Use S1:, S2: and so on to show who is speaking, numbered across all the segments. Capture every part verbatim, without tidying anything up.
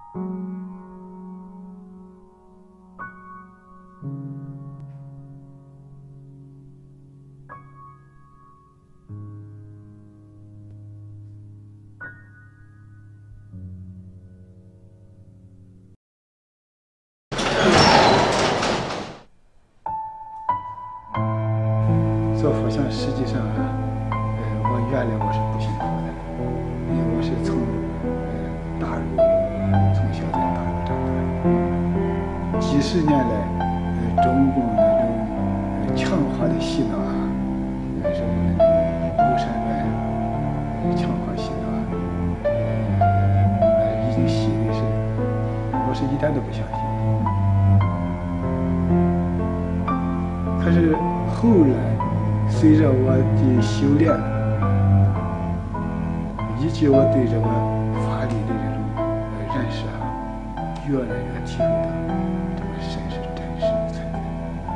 S1: 做佛像实际上啊，呃，我原来我是不幸福的，因为我是从呃大陆从小在大陆长大，几十年来，呃，中共那种呃强化的洗脑啊，呃，是巫山外呃强化洗脑啊，呃，已经洗的是，我是一点都不相信。可是后来。随着我的修炼，以及我对这个法律的这种认识啊，越来越体会到这个神是真实的存在。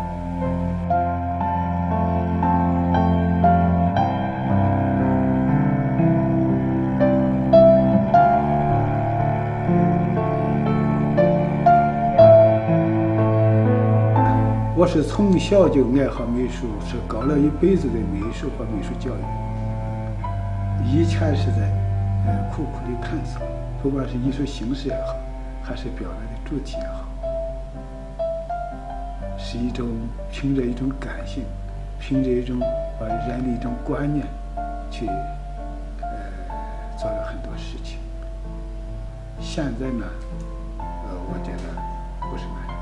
S1: 我是从小就爱好美术，是搞了一辈子的美术和美术教育。以前是在呃苦苦的探索，不管是艺术形式也好，还是表达的主题也好，是一种凭着一种感性，凭着一种呃人的一种观念去呃做了很多事情。现在呢，呃，我觉得不是那样。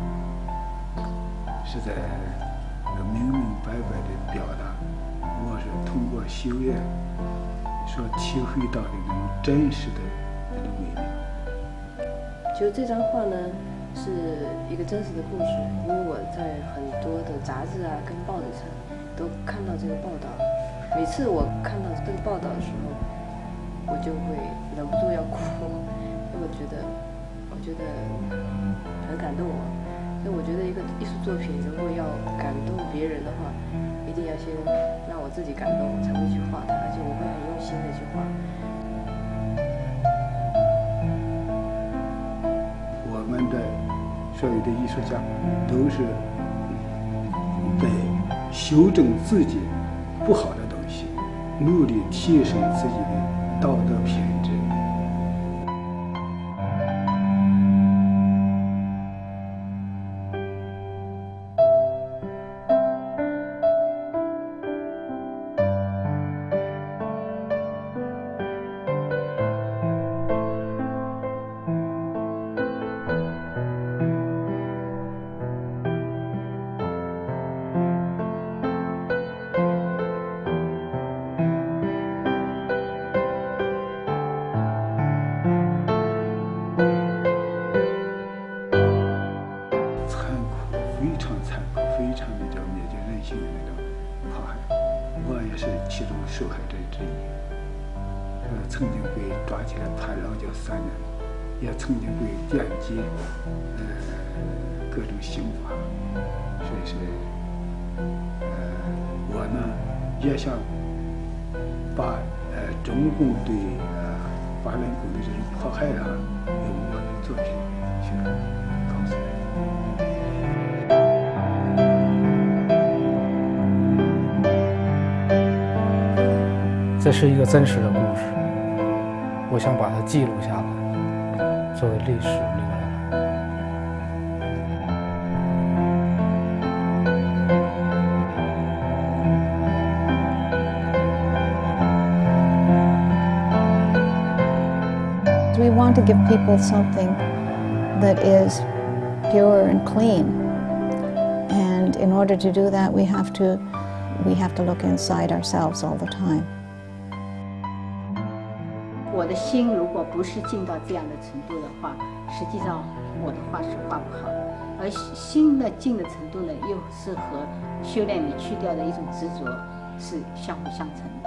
S1: 是在明明白白的表达，我是通过修炼所体会到的那种真实的那种美妙。
S2: 就这张画呢，是一个真实的故事，因为我在很多的杂志啊跟报纸上都看到这个报道。每次我看到这个报道的时候，我就会忍不住要哭，因为我觉得，我觉得很感动我。所以我觉得一个艺术作品如果要感动别人的话，一定要先让我自己感动，我才会去画它，而且我会很用心的去画。
S1: 我们的所有的艺术家都是在修正自己不好的东西，努力提升自己的道德品质。其中受害者之一，呃，曾经被抓起来判劳教三年，也曾经被电击，呃，各种刑罚。所以说，呃，我呢也想把呃中共对呃法轮功的这种迫害啊，用我的作品去告诉大家。
S3: 这是一个真实的故事，我想把它记录下来，作为历史留下来。
S4: We want to give people something that is pure and clean, and in order to do that, we have to we have to look inside ourselves all the time.
S5: 我的心如果不是进到这样的程度的话，实际上我的画是画不好的。而心的进的程度呢，又是和修炼里去掉的一种执着是相辅相成的。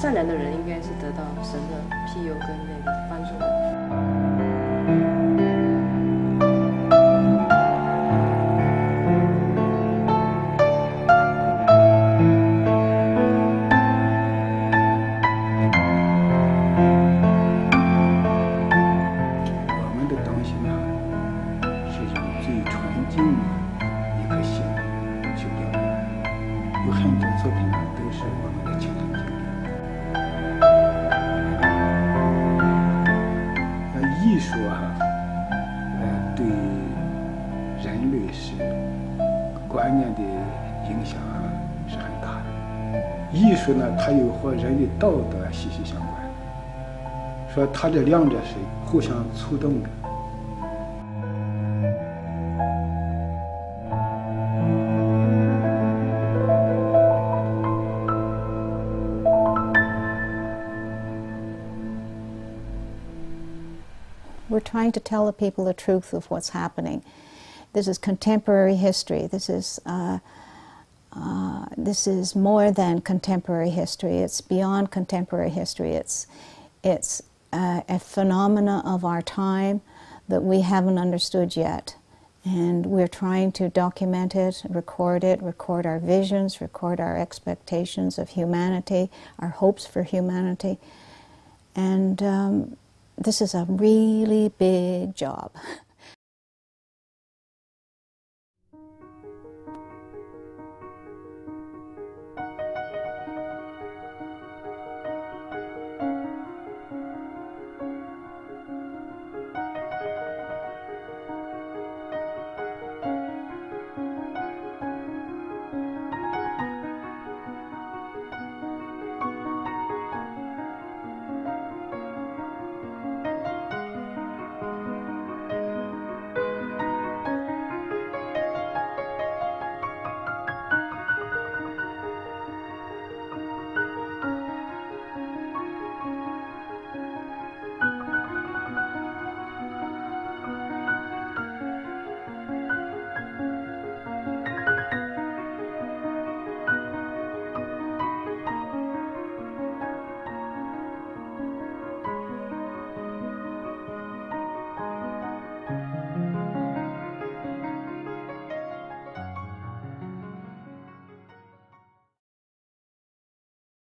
S2: 善良的人应该是得到神的庇佑跟那个帮助的。
S1: 我们的东西呢，是用最纯净的一颗心去表达，有很多作品呢都是我们的亲身经历。呃，艺术啊，呃，对人类是观念的影响啊是很大的。艺术呢，它又和人的道德息息相关，说它这两者是互相促动的。
S4: We're trying to tell the people the truth of what's happening. This is contemporary history. This is uh, uh, this is more than contemporary history. It's beyond contemporary history. It's it's uh, a phenomena of our time that we haven't understood yet, and we're trying to document it, record it, record our visions, record our expectations of humanity, our hopes for humanity, and. Um, This is a really big job.